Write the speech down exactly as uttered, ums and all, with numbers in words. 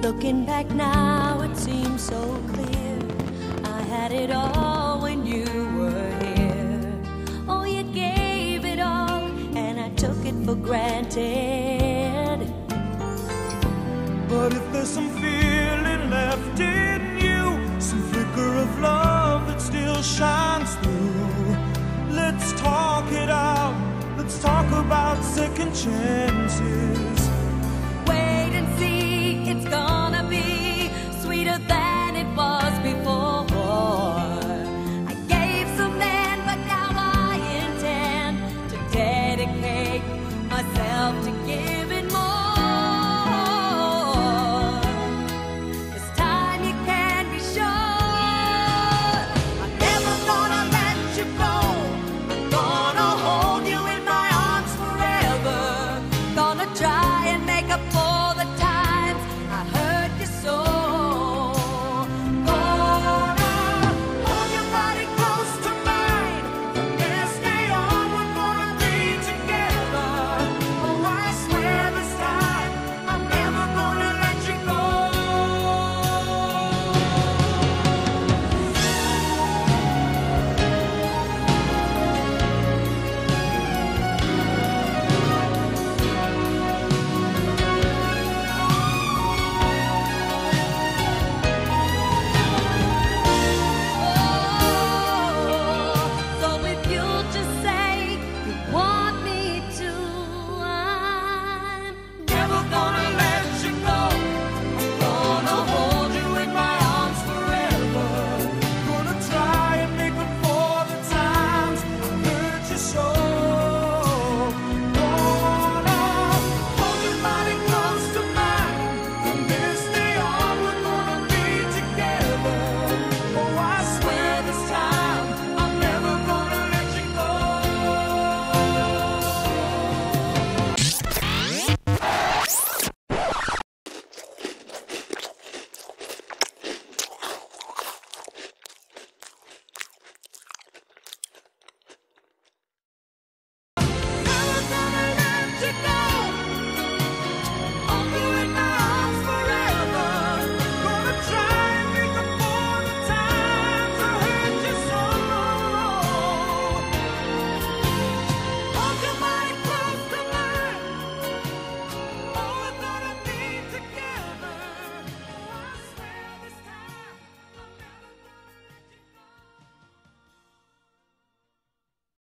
Looking back now, it seems so clear. I had it all when you were here. Oh, you gave it all, and I took it for granted. But if there's some feeling left in you, some flicker of love that still shines through, let's talk it out. Let's talk about second chance.